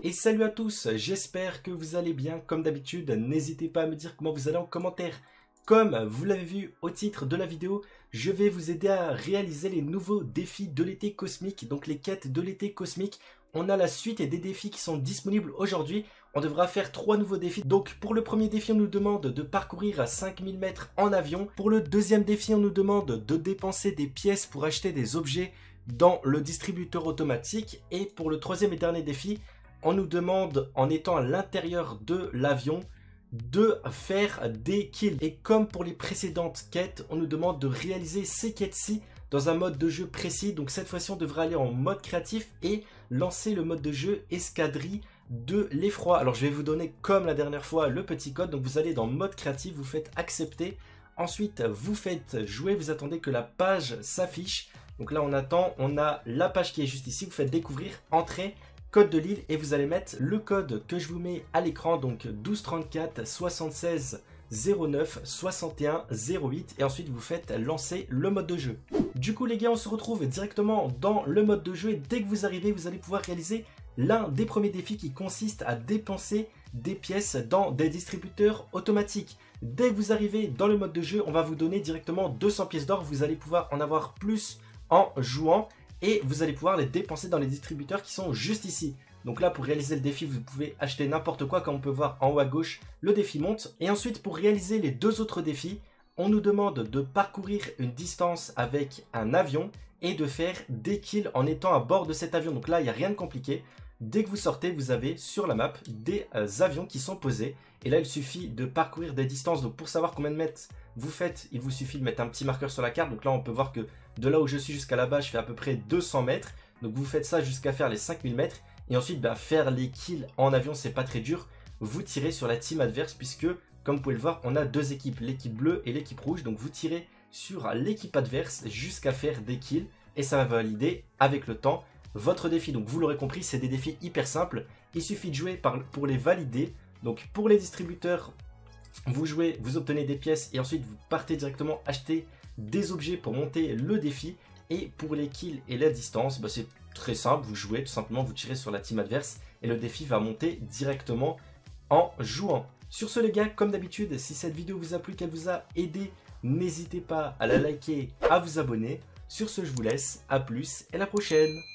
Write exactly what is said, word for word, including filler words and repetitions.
et salut à tous, j'espère que vous allez bien. Comme d'habitude, n'hésitez pas à me dire comment vous allez en commentaire. Comme vous l'avez vu au titre de la vidéo, je vais vous aider à réaliser les nouveaux défis de l'été cosmique, donc les quêtes de l'été cosmique. On a la suite et des défis qui sont disponibles aujourd'hui. On devra faire trois nouveaux défis. Donc pour le premier défi, on nous demande de parcourir à cinq mille mètres en avion. Pour le deuxième défi, on nous demande de dépenser des pièces pour acheter des objets dans le distributeur automatique. Et pour le troisième et dernier défi, on nous demande, en étant à l'intérieur de l'avion, de faire des kills. Et comme pour les précédentes quêtes, on nous demande de réaliser ces quêtes-ci dans un mode de jeu précis. Donc cette fois-ci, on devra aller en mode créatif et lancer le mode de jeu escadrille de l'effroi. Alors je vais vous donner, comme la dernière fois, le petit code. Donc vous allez dans mode créatif, vous faites accepter. Ensuite, vous faites jouer, vous attendez que la page s'affiche. Donc là, on attend, on a la page qui est juste ici. Vous faites découvrir, entrer, code de l'île et vous allez mettre le code que je vous mets à l'écran. Donc douze trente-quatre soixante-seize zéro neuf soixante et un zéro huit et ensuite vous faites lancer le mode de jeu. Du coup les gars, on se retrouve directement dans le mode de jeu et dès que vous arrivez, vous allez pouvoir réaliser l'un des premiers défis qui consiste à dépenser des pièces dans des distributeurs automatiques. Dès que vous arrivez dans le mode de jeu, on va vous donner directement deux cents pièces d'or. Vous allez pouvoir en avoir plus en jouant et vous allez pouvoir les dépenser dans les distributeurs qui sont juste ici. Donc là, pour réaliser le défi, vous pouvez acheter n'importe quoi. Comme on peut voir en haut à gauche, le défi monte. Et ensuite, pour réaliser les deux autres défis, on nous demande de parcourir une distance avec un avion et de faire des kills en étant à bord de cet avion. Donc là, il n'y a rien de compliqué. Dès que vous sortez, vous avez sur la map des euh, avions qui sont posés. Et là, il suffit de parcourir des distances. Donc pour savoir combien de mètres vous faites, il vous suffit de mettre un petit marqueur sur la carte. Donc là, on peut voir que de là où je suis jusqu'à là-bas, je fais à peu près deux cents mètres. Donc vous faites ça jusqu'à faire les cinq mille mètres. Et ensuite, bah, faire les kills en avion, c'est pas très dur. Vous tirez sur la team adverse puisque, comme vous pouvez le voir, on a deux équipes, l'équipe bleue et l'équipe rouge. Donc vous tirez sur l'équipe adverse jusqu'à faire des kills et ça va valider avec le temps votre défi. Donc vous l'aurez compris, c'est des défis hyper simples. Il suffit de jouer par, pour les valider. Donc pour les distributeurs, vous jouez, vous obtenez des pièces et ensuite vous partez directement acheter des objets pour monter le défi. Et pour les kills et la distance, bah c'est très simple, vous jouez tout simplement, vous tirez sur la team adverse et le défi va monter directement en jouant. Sur ce les gars, comme d'habitude, si cette vidéo vous a plu, qu'elle vous a aidé, n'hésitez pas à la liker, à vous abonner. Sur ce, je vous laisse, à plus et à la prochaine.